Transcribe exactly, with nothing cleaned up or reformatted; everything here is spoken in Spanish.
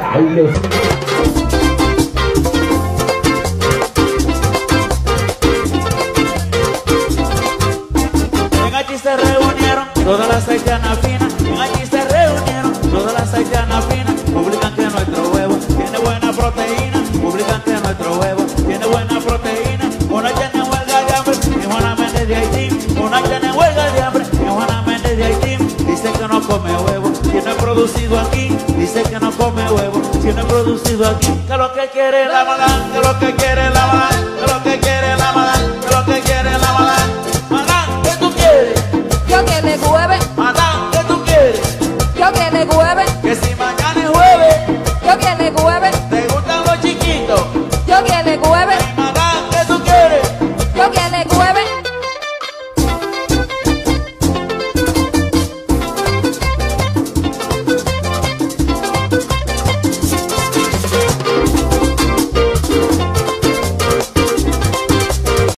baile. En allí se reunieron todas las haitianas finas. En allí se reunieron todas las haitianas finas. Publican que nuestro huevo tiene buena proteína. Publican que nuestro huevo tiene buena proteína. Una tiene huelga de hambre y Juana Méndez de Haití. Una tiene huelga de hambre y Juana Méndez de Haití. Dice que no come huevo, que no es producido aquí. Dice que no come huevo, que no es producido aquí. Que lo que quiere la mala, que lo que quiere la mala.